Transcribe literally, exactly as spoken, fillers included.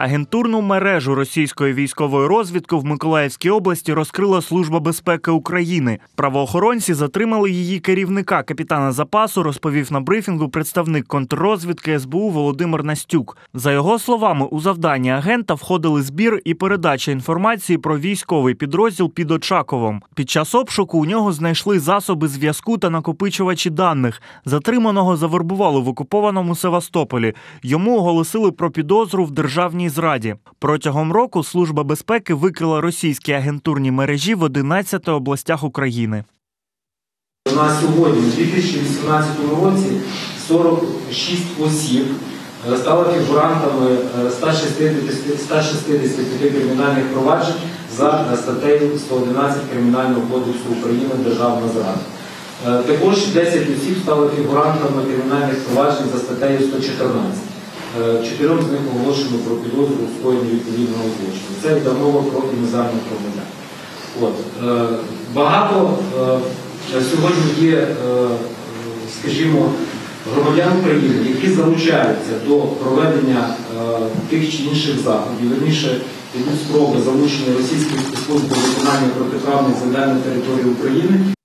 Агентурну мережу російської військової розвідки в Миколаївській області розкрила Служба безпеки України. Правоохоронці затримали її керівника, капітана запасу, розповів на брифінгу представник контррозвідки ес бе у Володимир Настюк. За його словами, у завдання агента входили збір і передача інформації про військовий підрозділ під Очаковом. Під час обшуку у нього знайшли засоби зв'язку та накопичувачі даних. Затриманого завербували в окупованому Севастополі. Йому оголосили про підозру в державній зраді. Протягом року Служба безпеки викрила російські агентурні мережі в одинадцяти областях України. На сьогодні, у дві тисячі вісімнадцятому році, сорок шість осіб стали фігурантами ста шістдесяти п'яти кримінальних проваджень за статтею сто одинадцять Кримінального кодексу України «Державна зрада». Також десять осіб стали фігурантами кримінальних проваджень за статтею сто чотирнадцять. Чотирьом з них оголошено про підозру у скоєнні відповідного злочину. Це йде мова про іноземних громадян. От. Багато сьогодні є, скажімо, громадян України, які залучаються до проведення тих чи інших заходів, вірніше, йдуть спроби залучення російських спецслужб до виконання протиправних завдань на території України.